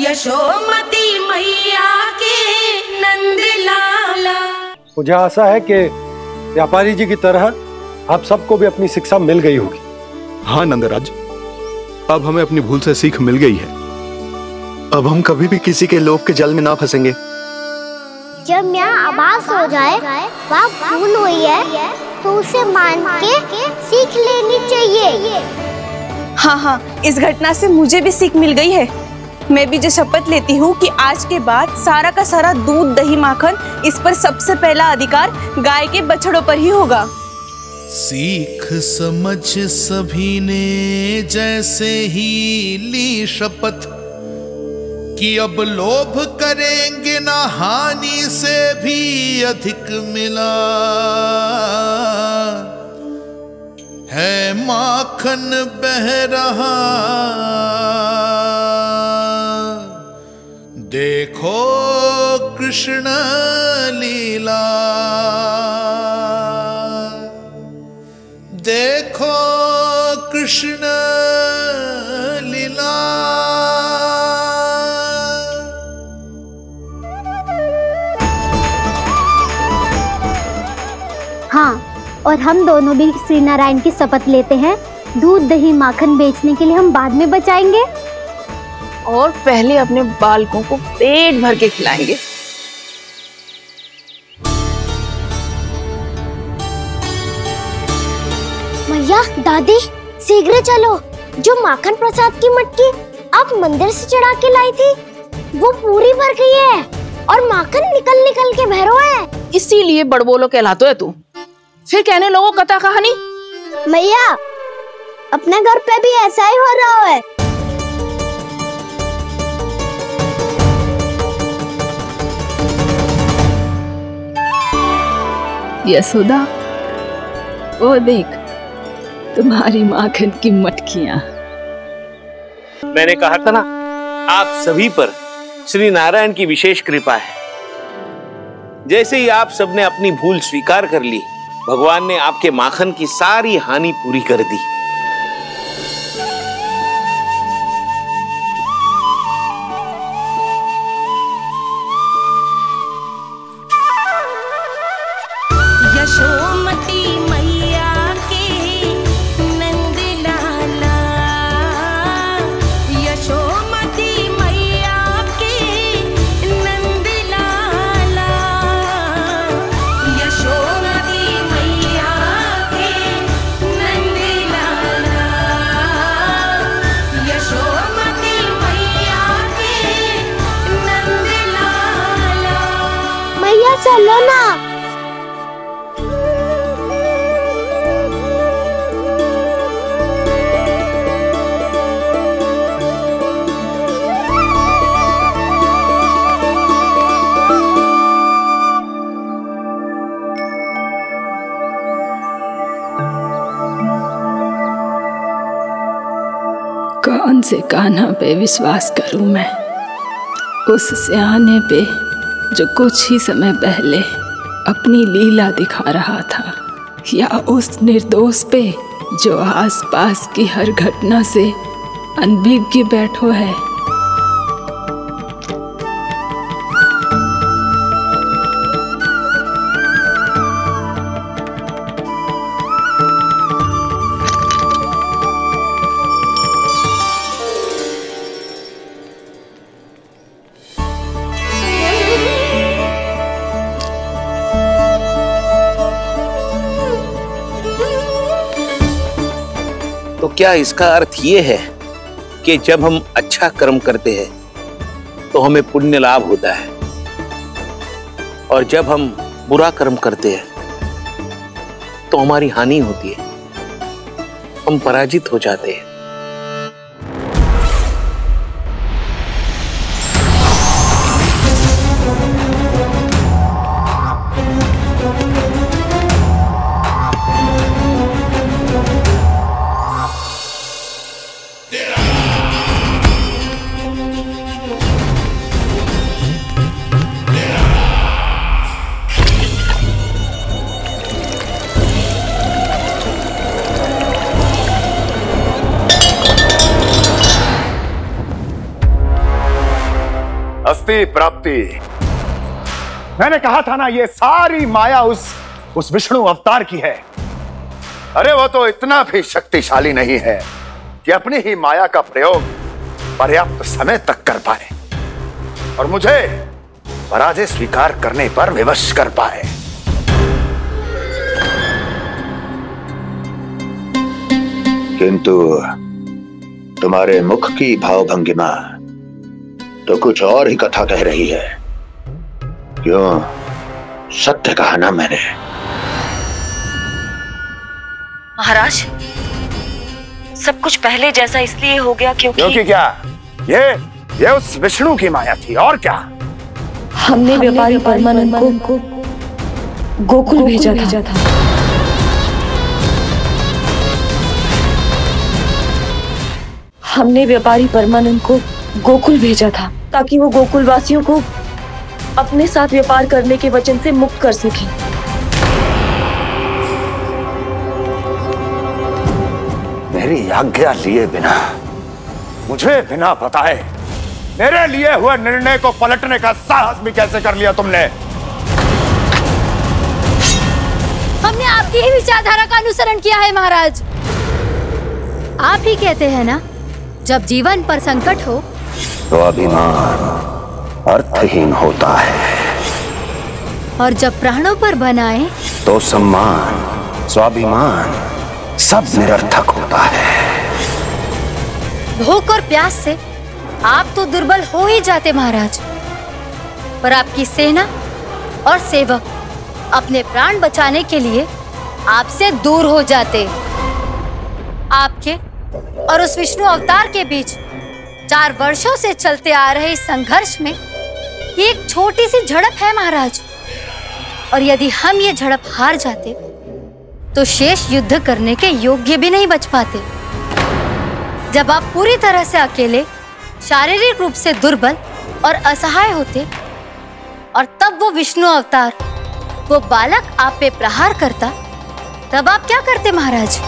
यशोमती मैया के नंद लाला। मुझे आशा है कि व्यापारी जी की तरह आप सबको भी अपनी शिक्षा मिल गई होगी। हाँ नंदराज, अब हमें अपनी भूल से सीख मिल गई है। अब हम कभी भी किसी के लोभ के जाल में ना फंसेंगे। जब यहाँ आभास हो जाए वहाँ भूल हुई है तो उसे मान के सीख लेनी चाहिए। हाँ, इस घटना से मुझे भी सीख मिल गई है। मैं भी जो शपथ लेती हूँ कि आज के बाद सारा का सारा दूध दही माखन इस पर सबसे पहला अधिकार गाय के बछड़ों पर ही होगा। सीख समझ सभी ने जैसे ही ली शपथ कि अब लोभ करेंगे ना हानि से भी अधिक मिला है माखन बह रहा देखो कृष्ण लीला देखो कृष्ण लीला। हाँ, और हम दोनों भी श्री नारायण की शपथ लेते हैं, दूध दही माखन बेचने के लिए हम बाद में बचाएंगे और पहले अपने बालकों को पेट भर के खिलाएंगे। मैया, दादी, शीघ्र चलो। जो माखन प्रसाद की मटकी आप मंदिर से चढ़ा के लाई थी वो पूरी भर गई है और माखन निकल निकल के बह रहा है। इसीलिए बड़बोलो कहलाते है तू। फिर कहने लोगों कथा कहानी। मैया, अपने घर पे भी ऐसा ही हो रहा है। यशोदा, वो देख तुम्हारी माखन की मटकियां। मैंने कहा था ना, आप सभी पर श्री नारायण की विशेष कृपा है। जैसे ही आप सबने अपनी भूल स्वीकार कर ली, भगवान ने आपके माखन की सारी हानि पूरी कर दी। यशोमती मैया के नंद लाला। यशोमती मैया के नंद लाला। यशोमती मैया के नंद लाला। यशोमती मैया के नंद लाला। मैया चलो ना। कौन से कान्हा पे विश्वास करूं मैं? उस सियाने पे जो कुछ ही समय पहले अपनी लीला दिखा रहा था, या उस निर्दोष पे जो आसपास की हर घटना से अनभिज्ञ बैठो है। तो क्या इसका अर्थ ये है कि जब हम अच्छा कर्म करते हैं तो हमें पुण्य लाभ होता है, और जब हम बुरा कर्म करते हैं तो हमारी हानि होती है, हम पराजित हो जाते हैं? हस्ती प्राप्ति। मैंने कहा था ना, ये सारी माया उस विष्णु अवतार की है। अरे वो तो इतना भी शक्तिशाली नहीं है कि अपनी ही माया का प्रयोग पर्याप्त समय तक कर पाए और मुझे पराजय स्वीकार करने पर विवश कर पाए। किंतु तुम्हारे मुख की भावभंगिमा तो कुछ और ही कथा कह रही है। क्यों? सत्य कहा ना मैंने। महाराज, सब कुछ पहले जैसा इसलिए हो गया क्योंकि क्या? ये उस विष्णु की माया थी, और क्या? हमने व्यापारी परमानंद को गोकुल भेजा था। हमने व्यापारी परमानंद को गोकुल भेजा था ताकि वो गोकुल वासियों को अपने साथ व्यापार करने के वचन से मुक्त कर सके। मेरी आज्ञा लिए बिना, मुझे बिना बताए मेरे लिए हुए निर्णय को पलटने का साहस भी कैसे कर लिया तुमने? हमने आपकी ही विचारधारा का अनुसरण किया है महाराज। आप ही कहते हैं ना, जब जीवन पर संकट हो तो अभिमान अर्थहीन होता है, और जब प्राणों पर बनाए तो सम्मान स्वाभिमान सब निरर्थक होता है। भूख और प्यास से आप तो दुर्बल हो ही जाते महाराज, पर आपकी सेना और सेवक अपने प्राण बचाने के लिए आपसे दूर हो जाते। आपके और उस विष्णु अवतार के बीच 4 वर्षों से चलते आ रहे इस संघर्ष में एक छोटी सी झड़प है महाराज, और यदि हम ये झड़प हार जाते तो शेष युद्ध करने के योग्य भी नहीं बच पाते। जब आप पूरी तरह से अकेले, शारीरिक रूप से दुर्बल और असहाय होते, और तब वो विष्णु अवतार, वो बालक आप पे प्रहार करता, तब आप क्या करते महाराज?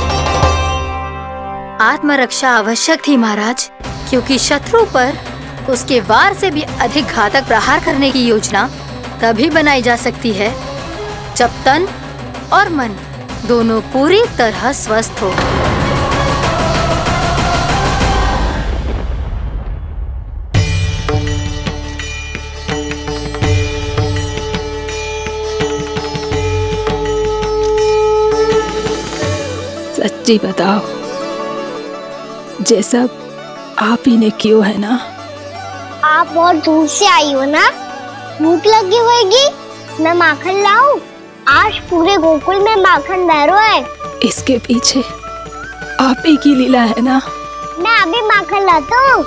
आत्मरक्षा आवश्यक थी महाराज, क्योंकि शत्रु पर उसके वार से भी अधिक घातक प्रहार करने की योजना तभी बनाई जा सकती है जब तन और मन दोनों पूरी तरह स्वस्थ हो। सच्ची बताओ, ये सब आप ही ने क्यों है ना? आप बहुत दूर से आई हो ना, भूख लगी होगी। मैं माखन लाऊं? आज पूरे गोकुल में माखन बह रहा है। इसके पीछे आप ही की लीला है ना? मैं अभी माखन लाता हूँ।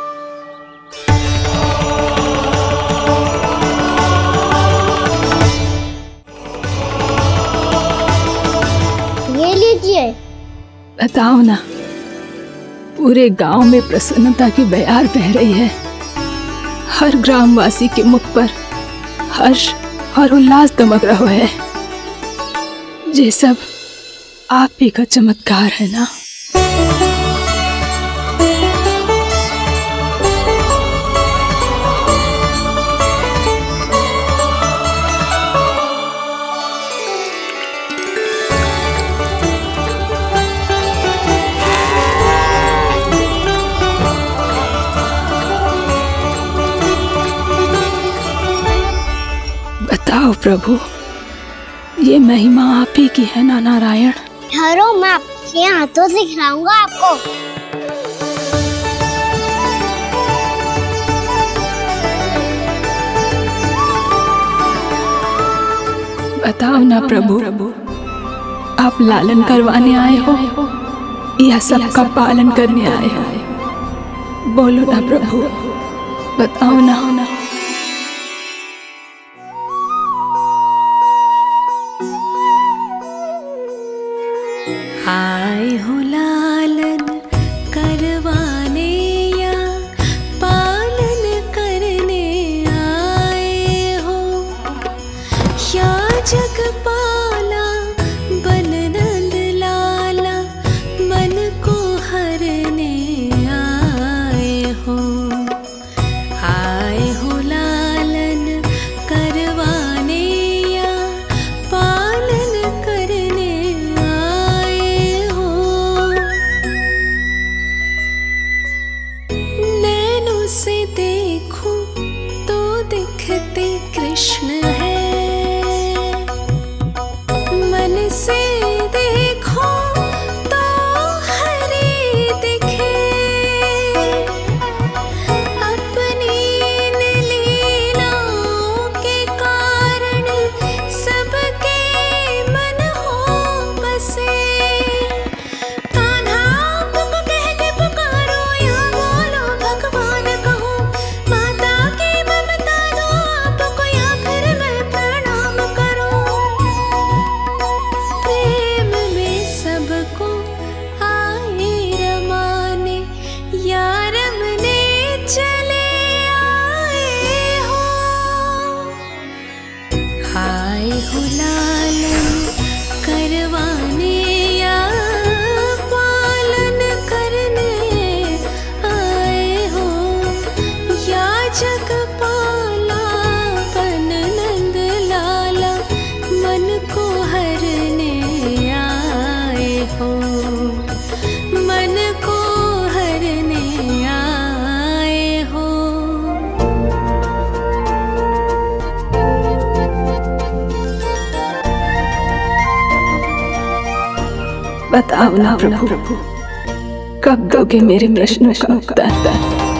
ये लीजिए। बताओ ना, पूरे गांव में प्रसन्नता की बयार बह रही है। हर ग्रामवासी के मुख पर हर्ष और उल्लास दमक रहा है। ये सब आप ही का चमत्कार है ना? बताओ प्रभु, ये महिमा आप ही की है ना नारायण? ठहरो, मैं आपके हाथों से खिलाऊंगा आपको। बताओ ना प्रभु, आप लालन करवाने आए हो या सबका पालन करने आए हो? बोलो ना प्रभु, बताओ ना। आए हो लालन करवाने या पालन करने आए हो, या जगपाला बन नंद लाला मन को हरने आए हो। आए हो मन को हरने आए हो। बताओ ना प्रभु, कब दोगे मेरे प्रश्नों का उत्तर?